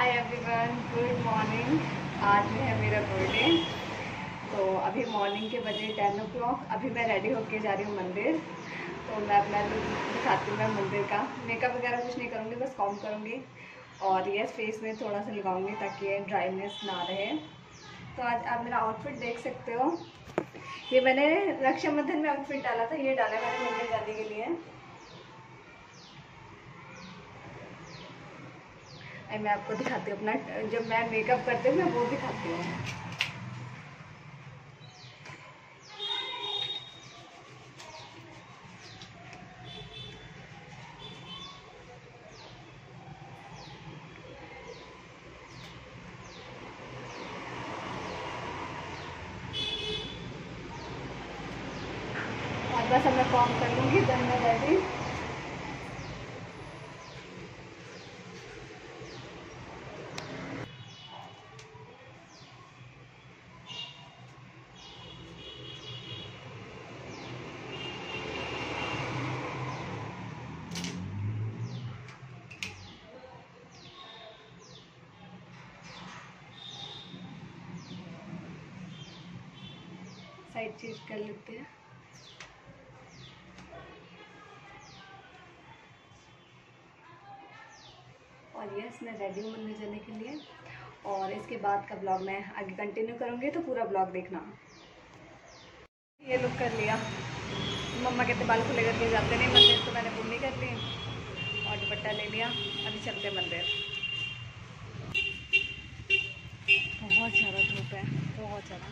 Hi everyone, good morning. आज जो है मेरा बर्थडे, तो अभी मॉर्निंग के बजे 10 o'clock। अभी मैं रेडी होके जा रही हूँ मंदिर। तो मैं अपना लुक दिखाती हूँ। मैं मंदिर का मेकअप वगैरह कुछ नहीं करूँगी, बस कॉम करूँगी और ये फेस में थोड़ा सा लगाऊंगी ताकि ये ड्राइनेस ना रहे। तो आज आप मेरा आउटफिट देख सकते हो। ये मैंने रक्षाबंधन में आउटफिट डाला था, ये डाला मैंने मंदिर जाने के लिए। मैं आपको दिखाती हूँ अपना, जब मैं मेकअप करती हूँ मैं वो दिखाती हूँ। और बस अब मैं कॉम कर लूँगी, देन मैं रेडी। साइड चेंज कर लेते हैं। और यस, मैं रेडी हूँ मंदिर जाने के लिए। और इसके बाद का ब्लॉग मैं आगे कंटिन्यू करूँगी, तो पूरा ब्लॉग देखना। ये लुक कर लिया। मम्मा कहते बाल खुले करके जाते नहीं मंदिर, तो मैंने बुन्नी कर ली और दुपट्टा ले लिया। अभी चलते मंदिर। बहुत ज़्यादा धूप है, बहुत ज़्यादा।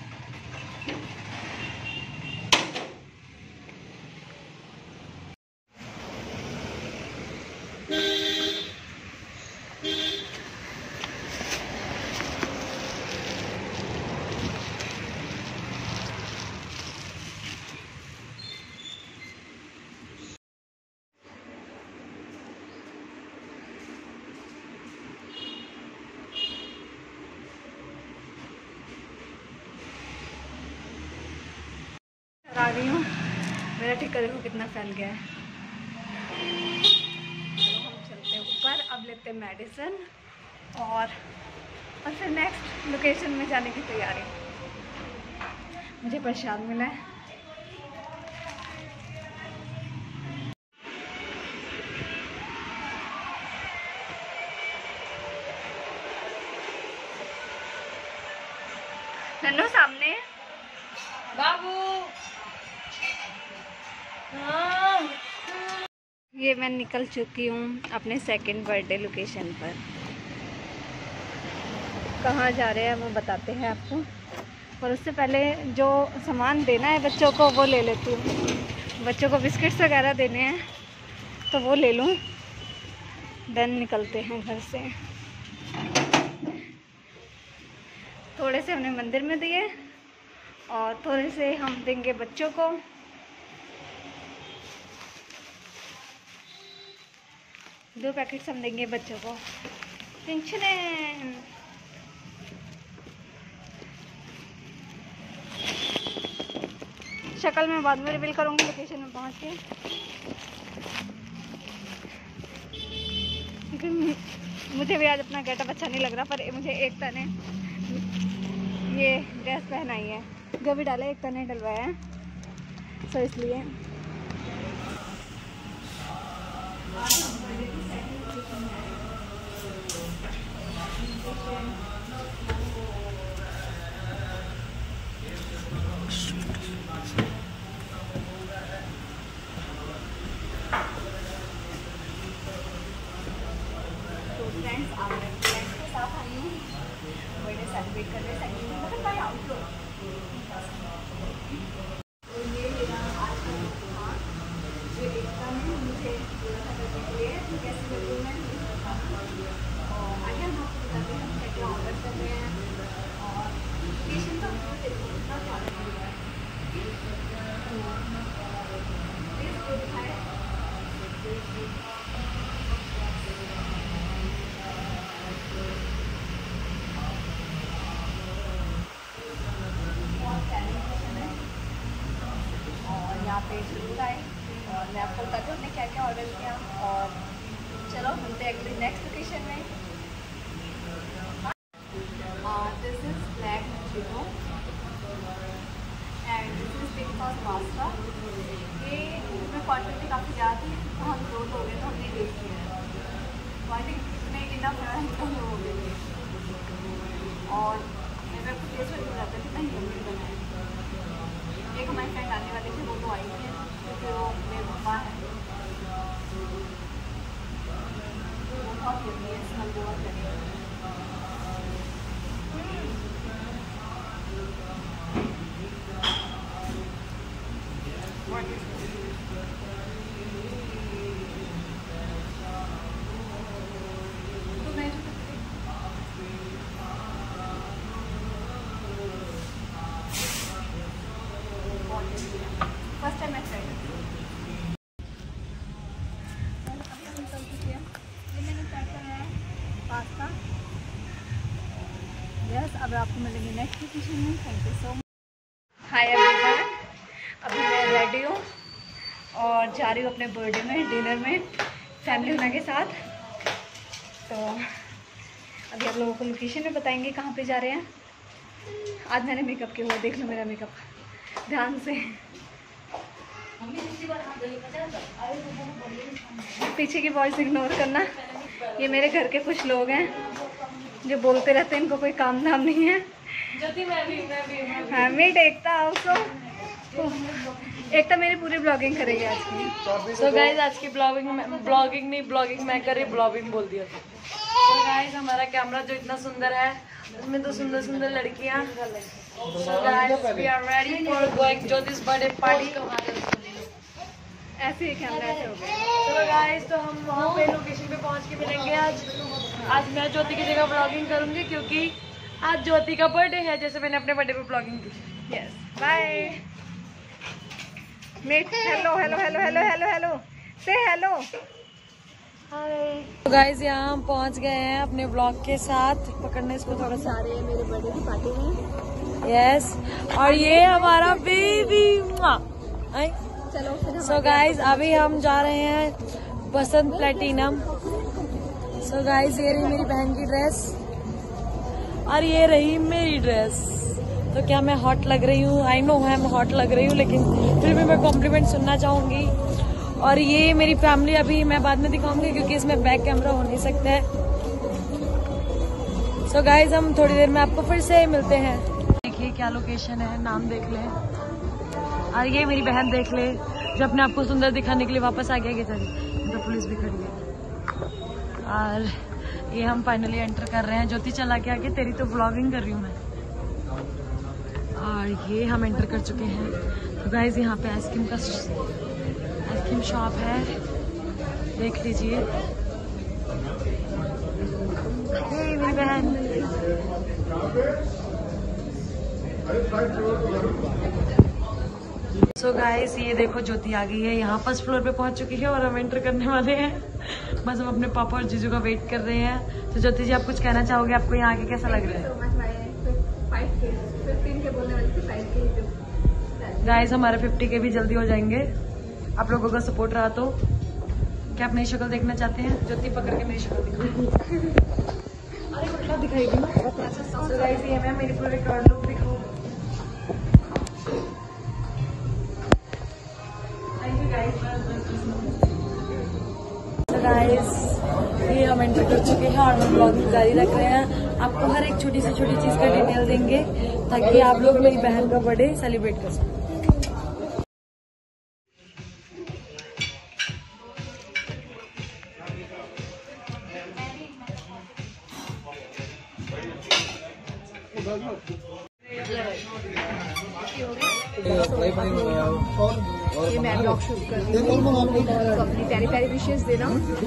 आ रही हूँ। मेरा टिक्का देखो कितना फैल गया है। तो हम चलते हैं ऊपर, अब लेते हैं मेडिसिन और फिर नेक्स्ट लोकेशन में जाने की तैयारी। मुझे प्रसाद मिला है। नन्नू सामने बाबू। ये मैं निकल चुकी हूँ अपने सेकंड बर्थडे लोकेशन पर। कहाँ जा रहे हैं वो बताते हैं आपको, और उससे पहले जो सामान देना है बच्चों को वो ले लेती हूँ। बच्चों को बिस्किट्स वगैरह देने हैं तो वो ले लूँ, देन निकलते हैं घर से। थोड़े से हमने मंदिर में दिए और थोड़े से हम देंगे बच्चों को। दो पैकेट्स हम देंगे बच्चों को। टेंशन शक्ल में बाद में रिवील करूँगी लोकेशन में पहुँच के, क्योंकि मुझे भी आज अपना गेटअप अच्छा नहीं लग रहा। पर मुझे एकता ने ये ड्रेस पहनाई है, जो भी डाले एकता ने डलवाया है, सो इसलिए। फ्रेंड्स, आप फ्रेंड्स के साथ आई हूँ बर्थडे सेलिब्रेट करने। मतलब भाई आउटडोर। तो ये मेरा आज का था जो एकता ने मुझे बोला था करने के लिए, कैसे करूँ मैं और आगे हम आपको बताते हैं क्या क्या ऑर्डर कर रहे हैं। और लोकेशन का इतना ज़्यादा मिल रहा है, प्लीज़ वो दिखाए। यहाँ पे जरूर आए और मैं आपको बताती हूँ हमने क्या क्या ऑर्डर किया। और चलो मिलते हैं अगली नेक्स्ट लोकेशन में। Potato and this is pink sauce pasta. ये इसमें क्वांटिटी काफ़ी ज़्यादा थी तो हम 2 लोग हैं तो हमने देख लिया है। क्वांटिटी इतने इनफ है हम लोगों के लिए और मेरे को टेस्ट हो जाता है कितना यम्मी बना है। एक हमारी फ्रेंड आने वाली थी वो तो आई थी क्योंकि वो मेरे मम्मा है। बहुत यम्मी है, स्मेल बहुत लगेगा। फर्स्ट टाइम मैं ट्राई करती हूँ। ये मैंने ट्राई करा है पास्ता। यस, अब आपको मिलेंगे नेक्स्ट किचन में। Thank you so much. Hi everyone, अभी मैं रेडी हूँ और जा रही हूँ अपने बर्थडे में डिनर में फैमिली होना के साथ। तो अभी आप लोगों को लोकेशन में बताएंगे कहाँ पे जा रहे हैं। आज मैंने मेकअप किया हुआ, देख लो मेरा मेकअप ध्यान से। पीछे की वॉइस इग्नोर करना। ये मेरे घर के कुछ लोग हैं जो बोलते रहते हैं, इनको कोई काम धाम नहीं है। हाँ, मीट एकता ऑल्सो। एकता मेरी पूरी ब्लॉगिंग करेगी आज की। सो गाइज आज की ब्लॉगिंग मैं करी, ब्लॉगिंग बोल दिया। सो गाइज हमारा कैमरा जो इतना सुंदर है उसमें तो सुंदर सुंदर लड़कियाँ। So guys we are ready for going Jyoti's birthday party. ऐसे ही कैमरा ऐसे हो गया। चलो गाइस, तो हम वहाँ पे लोकेशन पे पहुँच के मिलेंगे। आज मैं ज्योति की जगह ब्लॉगिंग करूँगी क्योंकि आज ज्योति का बर्थडे है, जैसे मैंने अपने बर्थडे पे ब्लॉगिंग की। Yes, bye meet. Hello hello hello hello hello hello से हेलो। हाय। तो गाइस यहाँ हम पहुँच गए हैं अपने ब्लॉग के साथ। पकड़ने इसको थोड़ा सा। सारे मेरे बर्थडे की पार्टी में। यस, और ये हमारा बेबी। चलो फिर। सो गाइज अभी हम जा रहे हैं बसंत प्लेटिनम। सो गाइज ये रही मेरी बहन की ड्रेस और ये रही मेरी ड्रेस। तो क्या मैं हॉट लग रही हूँ? आई नो मैं हॉट लग रही हूँ, लेकिन फिर भी मैं कॉम्प्लीमेंट सुनना चाहूंगी। और ये मेरी फैमिली अभी मैं बाद में दिखाऊंगी क्योंकि इसमें बैक कैमरा हो नहीं सकता है। सो गाइज हम थोड़ी देर में आपको फिर से मिलते हैं। देखिए क्या लोकेशन है, नाम देख लें। और ये मेरी बहन देख ले जो अपने आप को सुंदर दिखाने के लिए वापस आ गया कि चलिए। तो पुलिस भी खड़ी है और ये हम फाइनली एंटर कर रहे हैं। ज्योति चला के आगे, तेरी तो व्लॉगिंग कर रही हूँ मैं। और ये हम एंटर कर चुके हैं। तो गाइज यहाँ पे आइसक्रीम शॉप है, देख लीजिए। मेरी बहन। सो गाइस ये देखो ज्योति आ गई है, यहाँ फर्स्ट फ्लोर पे पहुंच चुकी है और हम एंटर करने वाले हैं। बस हम अपने पापा और जीजू का वेट कर रहे हैं। तो ज्योति जी आप कुछ कहना चाहोगे? आपको यहाँ आके कैसा लग रहा है? गाइस हमारे 50 के भी जल्दी हो जाएंगे, आप लोगों का सपोर्ट रहा तो। क्या आप नई शक्ल देखना चाहते हैं? ज्योति पकड़ के मेरी शक्ल दिखाओ। अरे दिखाएगी ना। तो गाइस ये मैं मेरी पूरी रिकॉर्ड लुक दिखाऊँ। गाइस ये हम एंटर कर चुके हैं और हम ब्लॉगिंग जारी रख रहे हैं। आपको हर एक छोटी से छोटी चीज का डिटेल देंगे ताकि आप लोग मेरी बहन का बर्थडे सेलिब्रेट कर सकें। ये मैं ब्लॉग शूट कर रही हूँ, तो अपनी प्यारी प्यारी विशेष देना।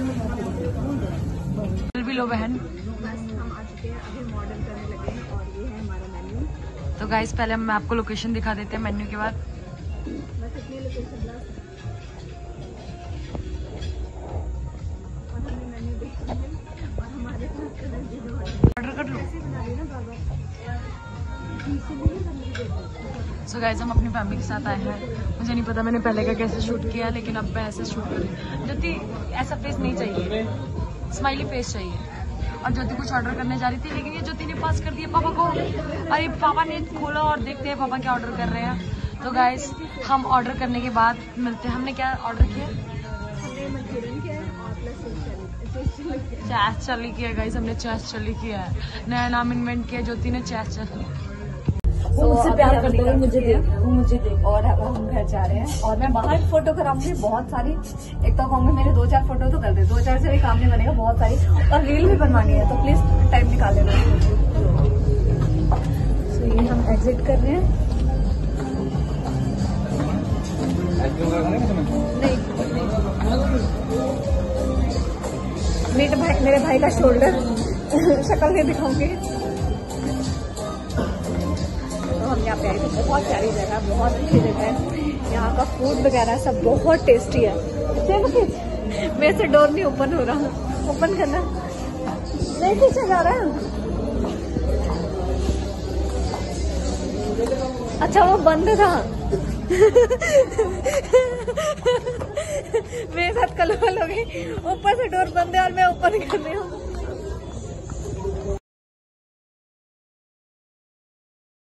भी लो बहन। बस हम आ चुके हैं, अभी मॉडल करने लगे हैं और ये है हमारा मेन्यू। तो गाइस पहले हम आपको लोकेशन दिखा देते हैं मेन्यू के बाद। बस इतनी लोकेशन और हमें मेन्यू देखते हैं और हमारे ऑर्डर कर लो। बना ली ना बाबा। सो गाइस हम अपनी फैमिली के साथ आए हैं। मुझे नहीं पता मैंने पहले का कैसे शूट किया, लेकिन अब मैं ऐसे शूट कर रही हूँ। ज्योति ऐसा फेस नहीं चाहिए, स्माइली फेस चाहिए। और ज्योति कुछ ऑर्डर करने जा रही थी, लेकिन ये ज्योति ने पास कर दिया पापा को। अरे पापा ने खोला और देखते हैं पापा क्या ऑर्डर कर रहे हैं। तो गाइस हम ऑर्डर करने के बाद मिलते हैं। हमने क्या ऑर्डर किया? चैस चली किया गाइस, हमने चैस चली किया है, नया नाम इन्वेंट किया ज्योति ने, चैस चली। मुझसे प्यार करते हुए मुझे देख। और अब हम घर जा रहे हैं और मैं बाहर फोटो कराऊंगी बहुत सारी। एक तो कहूंगी मेरे 2-4 फोटो तो कर दे, 2-4 से भी काम नहीं बनेगा, बहुत सारी, और रील भी बनवानी है, तो प्लीज टाइम निकाल लेना। तो ये हम एग्जिट कर रहे हैं। नहीं, मेरे भाई का शोल्डर शक्ल नहीं दिखाऊंगी। हम यहाँ पे आए थे, बहुत प्यारी जगह, बहुत अच्छी जगह है। यहाँ का फूड वगैरह सब बहुत टेस्टी है। मेरे से डोर नहीं ओपन हो रहा, ओपन करना नहीं, पीछे जा रहा है। अच्छा वो बंद था। मेरे साथ कलवल हो गई, ऊपर से डोर बंद है और मैं ओपन कर रही हूँ।